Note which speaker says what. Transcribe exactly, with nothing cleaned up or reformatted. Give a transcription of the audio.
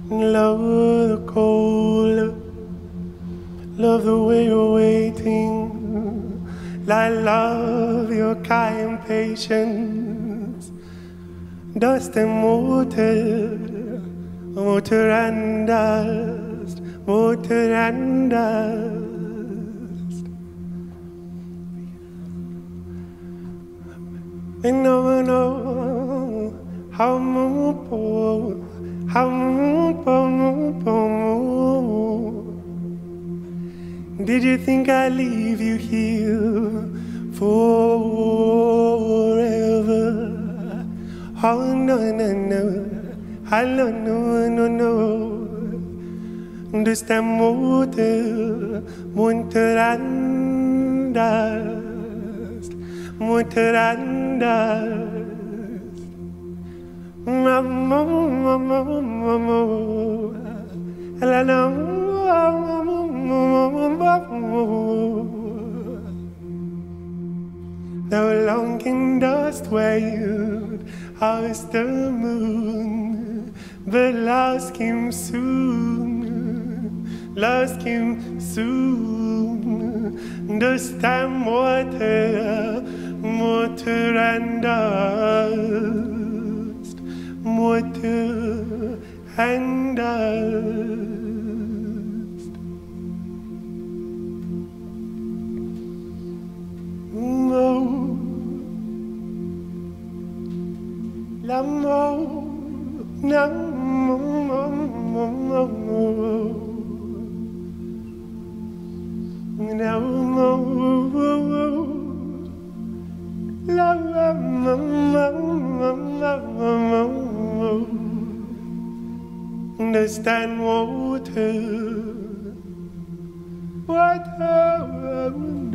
Speaker 1: Love the cold, love the way you're waiting. I love your kind patience. Dust and water, water and dust, water and dust. And no one knows how much. How did you think I'd leave you here forever? Oh no, no, no, I don't know, no, no. Just a motor, motor and dust, motor and dust. Mama, mama, mama, the longing dust waved as the moon, but lost him soon, lost him soon. Dust and water, water and dust. Water and dust. Oh, l'amor, l'amour, understand water, water.